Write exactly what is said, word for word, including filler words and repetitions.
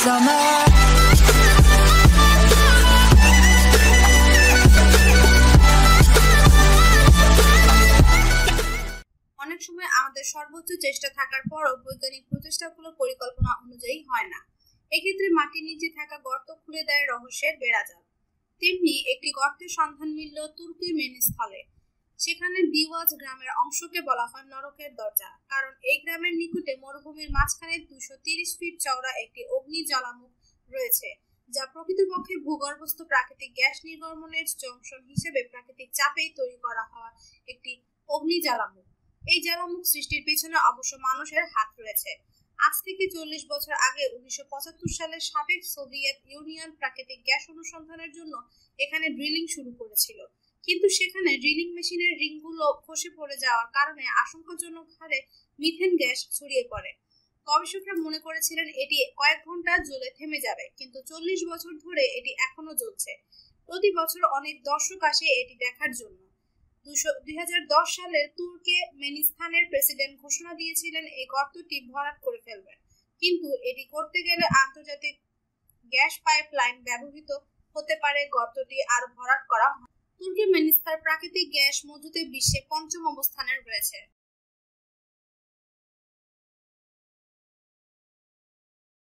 summer. অনেক সময় আমাদের সর্বোচ্চ চেষ্টা থাকার পরও বৈজ্ঞানিক প্রচেষ্টাগুলো পরিকল্পনা অনুযায়ী হয় না। এক্ষেত্রে মাটির নিচে থাকা গর্ত খুলে দেয় রহস্যের বেড়াজাল। তেমনি একটি গর্তের সন্ধান মিলল তুর্কির মেনিস্থলে। সেখানে দিওয়াজ গ্রামের অংশকে বলা হয় নরকের দরজা, কারণ এই গ্রামের নিকটে মরুভূমির মাঝখানে দুশো তিরিশ ফিট চওড়া একটি অগ্নি জ্বালামুখ রয়েছে, যা প্রকৃতপক্ষে ভূগর্ভস্থ প্রাকৃতিক গ্যাস নির্গমনের জংশন হিসেবে প্রাকৃতিক চাপেই তৈরি করা হওয়া একটি অগ্নি জ্বালামুখ। এই জ্বালামুখ সৃষ্টির পেছনে অবশ্য মানুষের হাত রয়েছে। আজ থেকে চল্লিশ বছর আগে উনিশশো পঁচাত্তর সালে সাবেক সোভিয়েত ইউনিয়ন প্রাকৃতিক গ্যাস অনুসন্ধানের জন্য এখানে ড্রিলিং শুরু করেছিল, কিন্তু সেখানে ড্রিলিং মেশিনের রিংগুলো খসে পড়ে যাওয়ার কারণে আশঙ্কাজনক হারে মিথেন গ্যাস ছড়িয়ে পড়ে। গবেষকরা মনে করেছিলেন এটি কয়েক ঘন্টা জ্বলে থেমে যাবে, কিন্তু চল্লিশ বছর ধরে এটি এখনো জ্বলছে। প্রতি বছর অনেক দর্শক আসে এটি দেখার জন্য। দুই হাজার দশ সালে তুর্কে মেনিস্থানের প্রেসিডেন্ট ঘোষণা দিয়েছিলেন এই গর্তটি ভরাট করে ফেলবেন, কিন্তু এটি করতে গেলে আন্তর্জাতিক গ্যাস পাইপলাইন ব্যবহৃত হতে পারে। গর্তটি আর ভরাট করা হয়। তুর্কি মেনিস্থার প্রাকৃতিক গ্যাস মজুতে বিশ্বে পঞ্চম অবস্থানে রয়েছে।